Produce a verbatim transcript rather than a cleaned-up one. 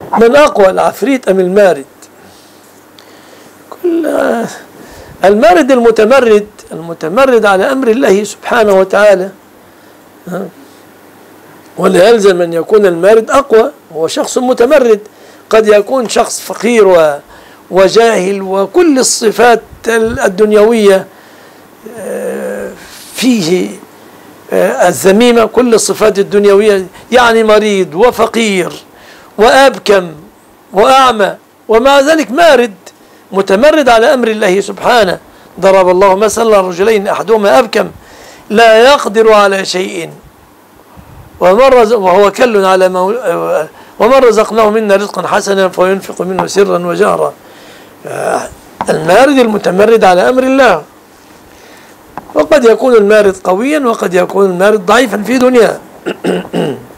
من أقوى، العفريت أم المارد؟ كل المارد المتمرد، المتمرد على أمر الله سبحانه وتعالى. ولا يلزم أن يكون المارد أقوى، هو شخص متمرد. قد يكون شخص فقير وجاهل وكل الصفات الدنيوية فيه الذميمة، كل الصفات الدنيوية، يعني مريض وفقير وأبكم وأعمى، ومع ذلك مارد متمرد على أمر الله سبحانه. ضرب الله مثلا رجلين أحدهما أبكم لا يقدر على شيء وهو كل على مو... ومن رزقناه منا رزقا حسنا فينفق منه سرا وجهرا. المارد المتمرد على أمر الله. وقد يكون المارد قويا وقد يكون المارد ضعيفا في دنياه.